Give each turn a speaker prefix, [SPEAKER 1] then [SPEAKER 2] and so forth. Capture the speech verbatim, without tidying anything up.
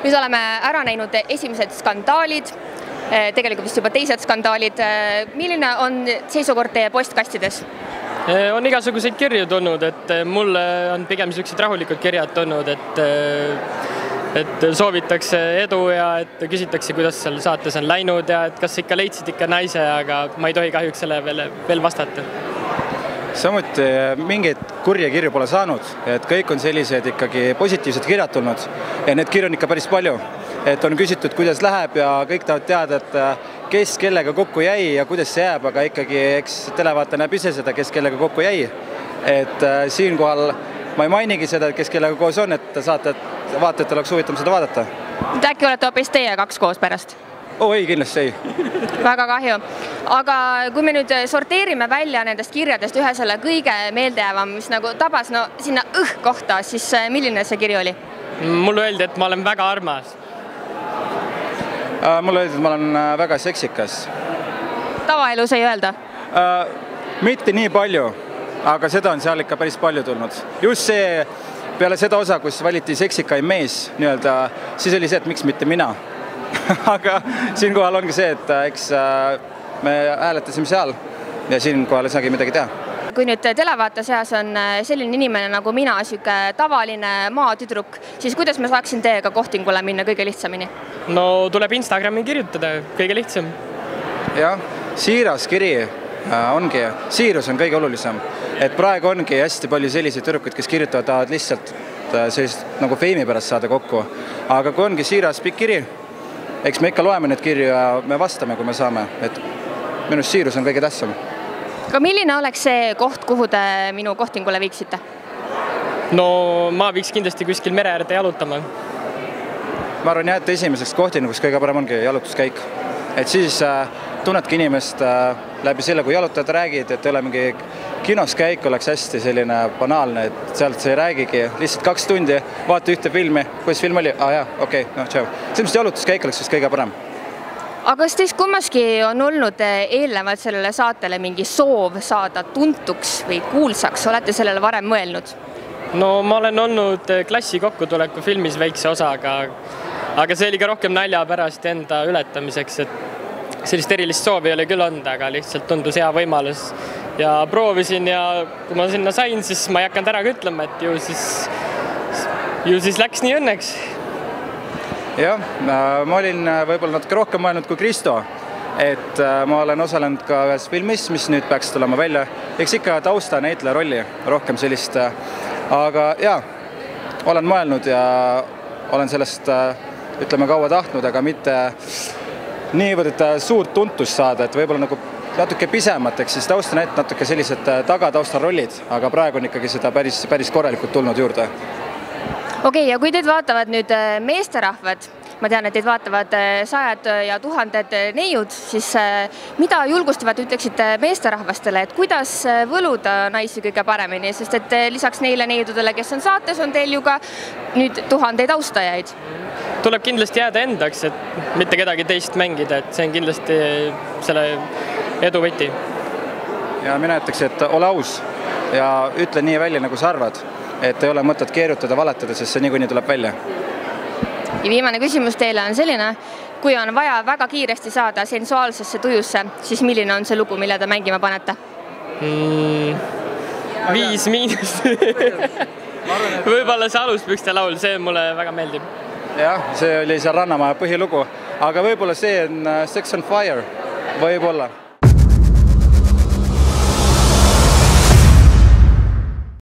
[SPEAKER 1] Nüüd oleme ära näinud esimesed skandaalid, tegelikult vist juba teised skandaalid. Milline on seisukord teie postkastides?
[SPEAKER 2] On igasuguseid kirju tulnud, et mulle on pigem sellised rahulikud kirjad tulnud, et et soovitakse edu ja et küsitakse, kuidas seal saates on läinud ja et kas ikka leidsid ikka naise, aga ma ei tohi kahjuks selle veel, veel vastata.
[SPEAKER 3] Samuti mingeid kurje kirju pole saanud, et kõik on sellised ikkagi positiivsed kirjad tulnud ja need kirju on ikka päris palju. Et on küsitud, kuidas läheb ja kõik tahavad teada, et kes kellega kokku jäi ja kuidas see jääb, aga ikkagi eks televaata näeb ise seda, kes kellega kokku jäi. Et siinkohal ma ei mainigi seda, kes kellega koos on, et saate, et vaatajad oleks huvitav seda vaadata.
[SPEAKER 1] Äkki olete hoopis teie kaks koos pärast?
[SPEAKER 3] Oo, ei, kindlasti ei.
[SPEAKER 1] Väga kahju. Aga kui me nüüd sorteerime välja nendest kirjadest ühe selle kõige meeldejäävam, mis nagu tabas no, sinna õh kohta, siis milline see kiri oli?
[SPEAKER 2] Mulle öeldi, et ma olen väga armas.
[SPEAKER 3] Mulle öeldi, et ma olen väga seksikas.
[SPEAKER 1] Tavaelus ei öelda?
[SPEAKER 3] Mitte nii palju, aga seda on seal ikka päris palju tulnud. Just see peale seda osa, kus valiti seksikaim mees, nii-öelda, siis oli see, et miks mitte mina. Aga siinkohal ongi see, et eks me hääletasime seal ja siinkohal ei saagi midagi teha.
[SPEAKER 1] Kui nüüd televaata seas on selline inimene nagu mina, siuke tavaline maatüdruk, siis kuidas ma saaksin teiega kohtingule minna kõige lihtsamini?
[SPEAKER 2] No tuleb Instagrami kirjutada, kõige lihtsam.
[SPEAKER 3] Jah, siiras kiri ongi, siirus on kõige olulisem. Et praegu ongi hästi palju selliseid tüdrukuid, kes kirjutavad tahavad lihtsalt sellist nagu feimi pärast saada kokku. Aga kui ongi siiras pikk kiri, eks me ikka loeme need kirju ja me vastame, kui me saame. Et minust siirus on kõige tähtsam.
[SPEAKER 1] Aga milline oleks see koht, kuhu te minu kohtingule viiksite?
[SPEAKER 2] No ma viiks kindlasti kuskil mere äärde jalutama.
[SPEAKER 3] Ma arvan, jääte esimeseks kohtinguks kõige parem ongi jalutuskäik. Et siis äh, tunnedki inimest äh, läbi selle, kui jalutajad räägid, et ei ole mingi kinos käik, oleks hästi selline banaalne, et sealt see ei räägigi. Lihtsalt kaks tundi, vaata ühte filmi, kuidas film oli? Ah, jah, okei, okay, no tšau. Sellist jalutuskäik oleks vist kõige parem.
[SPEAKER 1] Aga kas teist kummaski on olnud eelnevalt sellele saatele mingi soov saada tuntuks või kuulsaks? Olete sellele varem mõelnud?
[SPEAKER 2] No ma olen olnud klassi kokkutuleku filmis väikse osaga, aga see oli ka rohkem nalja pärast enda ületamiseks, et sellist erilist soovi ei ole küll olnud, aga lihtsalt tundus hea võimalus. Ja proovisin ja kui ma sinna sain, siis ma ei hakanud ära ütlema, et ju siis, ju siis läks nii õnneks.
[SPEAKER 3] Jah, ma olin võib-olla natuke rohkem mõelnud kui Kristo, et ma olen osalenud ka ühes filmis, mis nüüd peaks tulema välja. Eks ikka tausta näitleja rolli, rohkem sellist, aga jah, olen mõelnud ja olen sellest, ütleme, kaua tahtnud, aga mitte niivõrd suurt tuntust saada, et võib-olla nagu natuke pisemat, eks siis tausta näitab natuke sellised tagatausta rollid, aga praegu on ikkagi seda päris, päris korralikult tulnud juurde.
[SPEAKER 1] Okei, ja kui teid vaatavad nüüd meesterahvad, ma tean, et teid vaatavad sajad ja tuhanded neiud, siis mida julgustavad ütleksite meesterahvastele, et kuidas võluda naisi kõige paremini, sest et lisaks neile neidudele, kes on saates, on teil ju ka nüüd tuhandeid austajaid?
[SPEAKER 2] Tuleb kindlasti jääda endaks, et mitte kedagi teist mängida, et see on kindlasti selle edu võti.
[SPEAKER 3] Ja mina ütleks, et ole aus ja ütle nii välja, nagu sa arvad. Et ei ole mõtet keerutada, valetada, sest see niikuinii tuleb välja.
[SPEAKER 1] Ja viimane küsimus teile on selline, kui on vaja väga kiiresti saada sensuaalsesse tujusse, siis milline on see lugu, mille te mängima panete?
[SPEAKER 2] Mm, viis miinus. Võib-olla see Aluspükste laul, see mulle väga meeldib.
[SPEAKER 3] Jah, see oli see Rannamaa põhilugu, aga võib-olla see on Sex on Fire, võib-olla.